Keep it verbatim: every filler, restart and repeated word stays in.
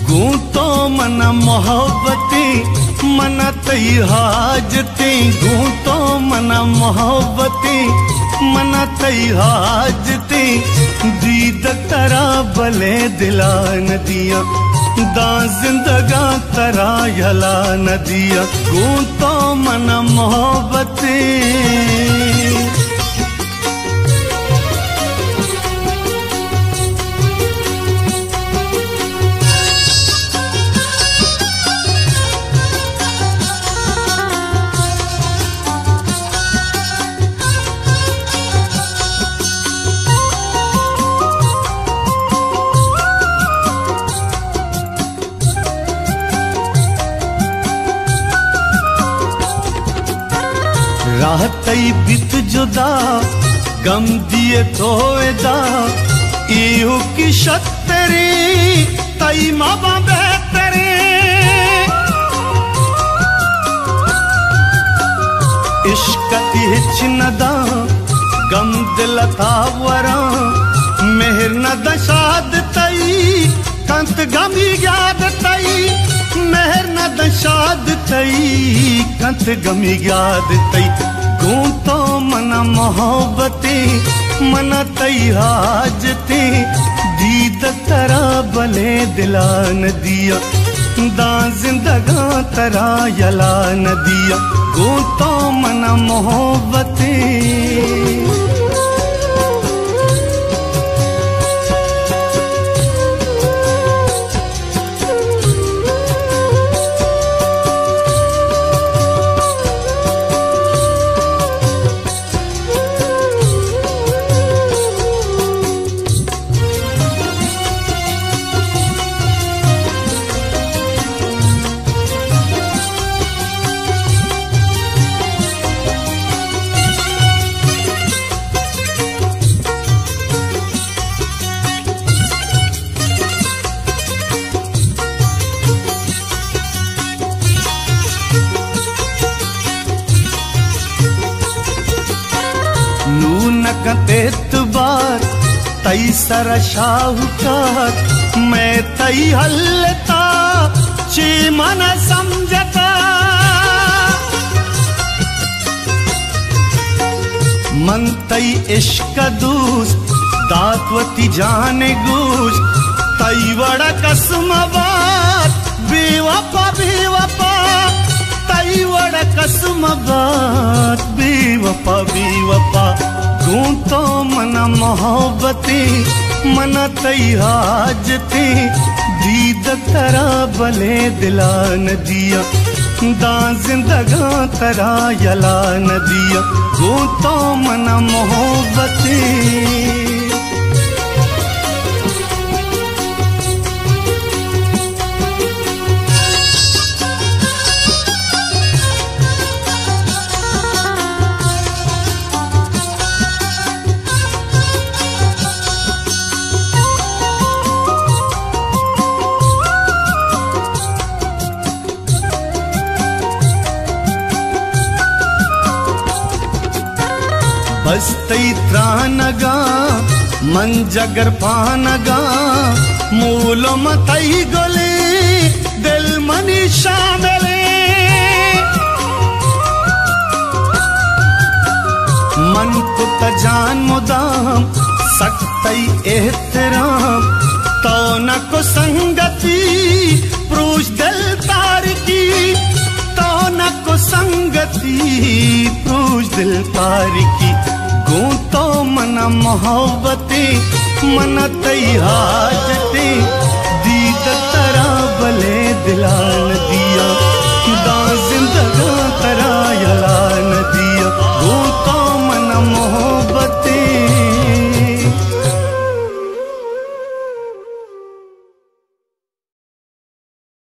गूंतो मन मोहब्बती मन तई हाजती गूंतो मन मोहब्बती मन तई हाजती दीद तरा भले दिला नदिया दा जिंदगा तरा यला नदिया गूंतो मन मोहब्बती राह तई बित जुदा गम दिए थोएदा इहु की शतरी तई मावा बेहतरी इश्क इच नदा गम दिल तावरा मेहर न दशाद तई कंत गमी याद तई मेहर न दशाद तई कंत गमी याद तई गूंतो मन मोहब्बती मन तई हाजती दीद तरा भले दिला नदिया दा जिंदगा तरा यला नदिया गूंतो मन मोहब्बती एतबार तई सर शाहूकार मैं तई हल्लता ची मन समझता मन तई इश्क दूस दातवती जाने गूस तई वड़ा कसम बात बेवफा बेवफा तई वड़ा कसम बात बेवफा बेवफा गूंतो मन मोहब्बती मन तई हाजती दीद तरा भले दिला नदिया दा जिंदगा तरा यला नदिया गूंतो मन मोहब्बती बस तई त्रानगा मन जगर पानगा मूलो मतई गोले दिल मनी शामिले मन को तजान मुदाम सकतई एहतराम तो न को संगति प्रूश दिल तार की तो न को संगति प्रूश दिल तार की गूंतो मन मोहब्बती मन तई हाजती